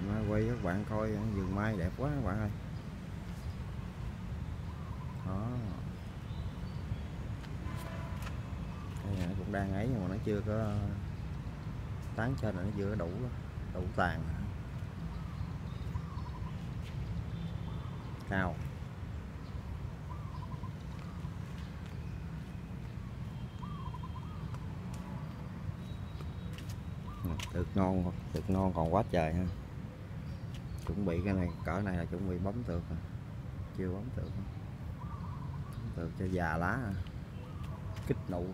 quay các bạn coi vườn mai đẹp quá các bạn ơi. Đó, đây này nó cũng đang ấy nhưng mà nó chưa có tán trên, là nó chưa có đủ tàn cao. Thực non còn quá trời ha. Chuẩn bị cái này cỡ này là chuẩn bị bấm tược rồi. Chưa bấm tược cho già lá kích nụ.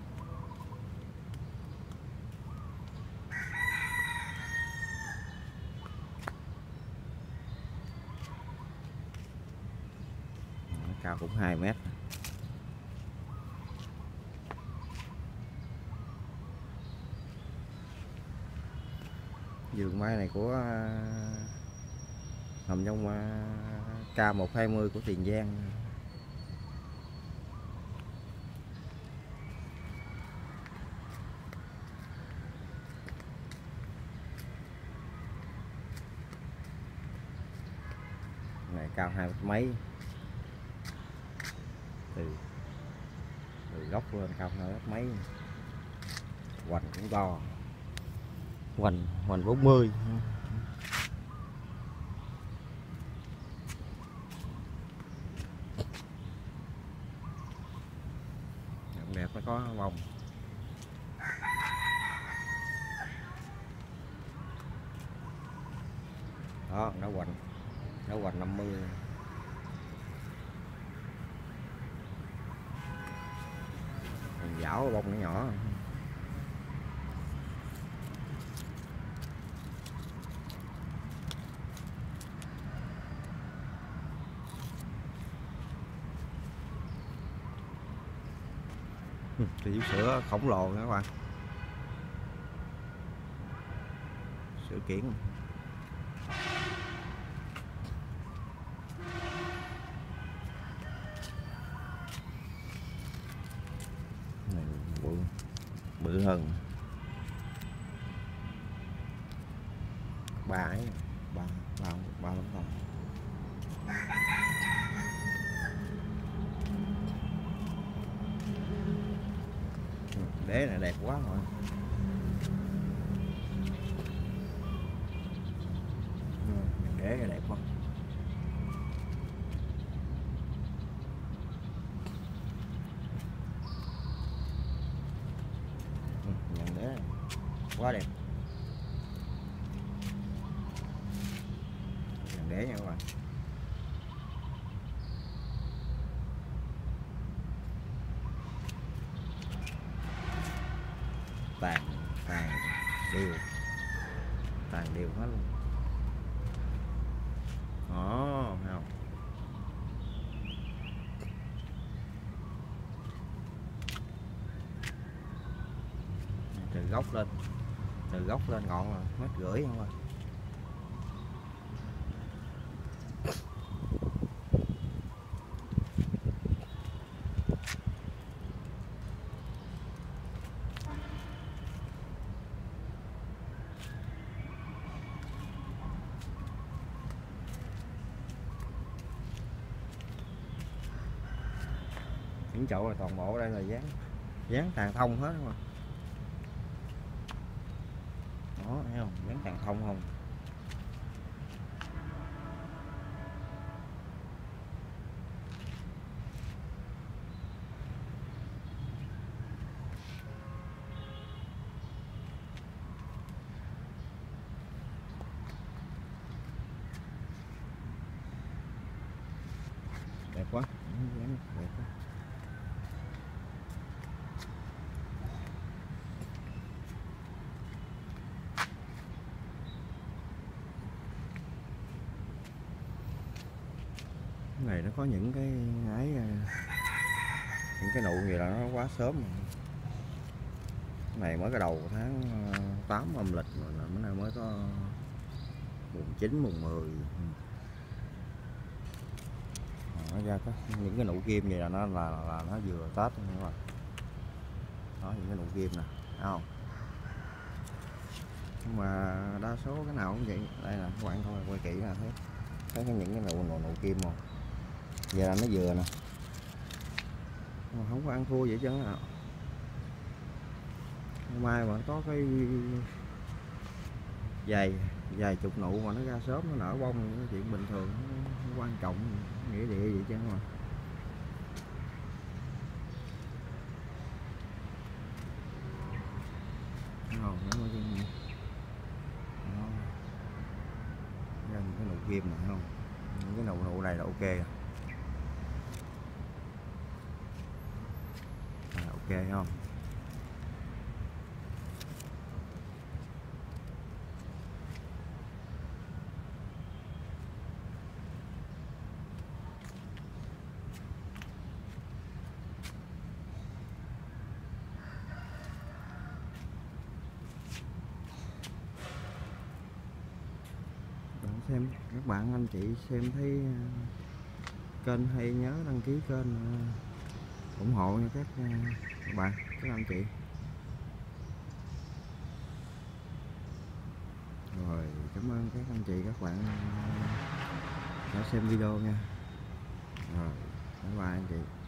Cao cũng 2 mét. Vườn mai này của nằm trong K120 của Tiền Giang. Này cao 2 mét mấy, từ gốc lên cao 2 mét mấy. Hoành cũng to, hoành 40. Đẹp, nó có bông. Đó, nó hoành 50. Dảo bông nó nhỏ. Thì sữa khổng lồ nha các bạn. Sữa kiển. Này bự hơn. Ba lắm không. Đế này đẹp quá rồi. Đế này đẹp quá. Nhận đế quá đẹp. Nhận đế nha các bạn. Tàn đều hết luôn. Đó, không. Từ gốc lên ngọn là 1,5 mét không ạ. Những chậu là toàn bộ đây là dán tàn thông hết mà. Đó, thấy không? Dán tàn thông không. Đẹp quá. Đẹp quá. Cái này nó có những cái nụ gì là nó quá sớm rồi. Cái này mới cái đầu tháng 8 âm lịch mà bữa nay mới có mùng 9 mùng 10. Nó ra có những cái nụ kim vậy là nó vừa Tết nữa các bạn. Đó, những cái nụ kim nè, thấy không? Nhưng mà đa số cái nào cũng vậy. Đây là các bạn thôi, quay kỹ là thấy những cái nụ kim không, giờ là nó vừa nè, mà không có ăn thua vậy chứ nào. Mai mà có cái vài chục nụ mà nó ra sớm nó nở bông là chuyện bình thường, nó quan trọng, nghĩa địa vậy chứ mà. Không, nó ra những cái nụ kim này không, những cái nụ này là ok rồi. Ok không. Xem các bạn anh chị xem thấy kênh hay nhớ đăng ký kênh, ủng hộ nha các bạn, các anh chị. Rồi cảm ơn các anh chị các bạn đã xem video nha. Rồi bye bye anh chị.